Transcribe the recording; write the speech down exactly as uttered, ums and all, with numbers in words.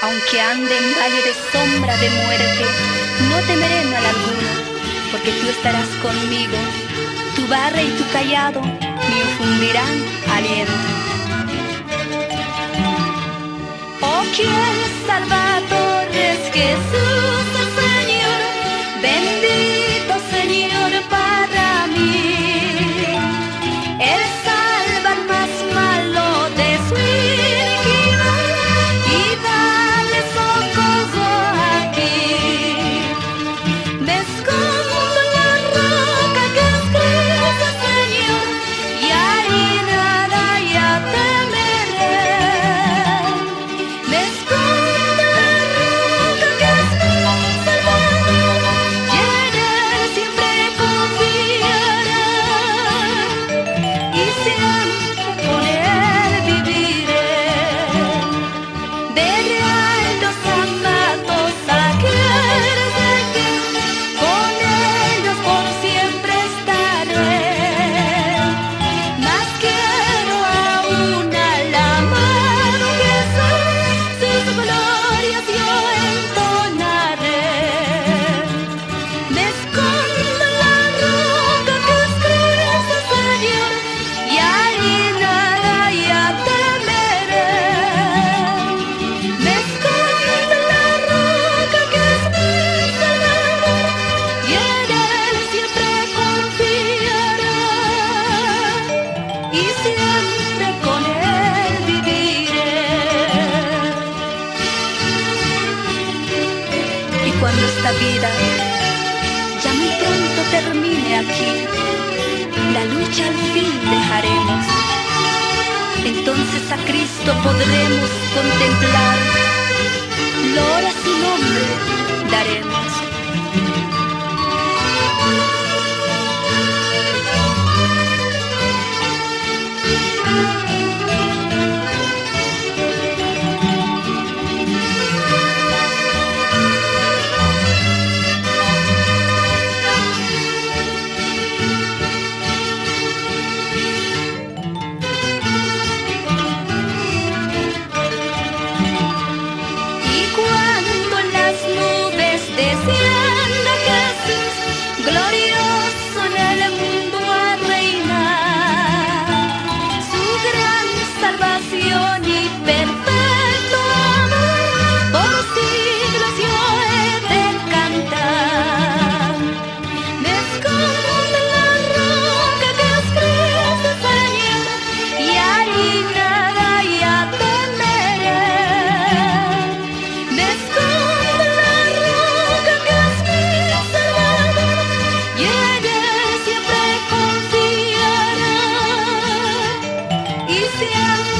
Aunque ande en valle de sombra de muerte, no temeré mal alguno, porque tú estarás conmigo. Tu barra y tu cayado me infundirán aliento. Oh, quien Salvador es Jesús el Señor, bendito Señor para mí. Él salva al más malo de su iniquidad y dale socorro aquí. Me escondo en la roca que es Cristo Señor, y ahí nada ya temeré. Me escondo en la roca que es mi Salvador, y en Él siempre confiaré, y siempre con Él viviré. Veré a los amados aquellos de que con ellos por siempre estaré. Mas quiero aún al amado Jesús, sus glorias yo entonaré. Me escondo en la roca que es Cristo Señor, y ahí nada ya temeré. Me escondo en la roca que es mi Salvador, y en Él siempre confiaré, y siempre con Él viviré. Y cuando esta vida ya muy pronto termine aquí, la lucha al fin dejaremos. Entonces a Cristo podremos contemplar, gloria a su nombre daremos. Y cuando en las nubes descienda Jesús, glorioso en el mundo a reinar, su gran salvación y perfecto amor, por siglos yo he de cantar. Me escondo en la roca que es Cristo Señor, y ahí nada ya temeré. Me escondo en la roca que es mi Salvador, y en Él siempre confiaré, y siempre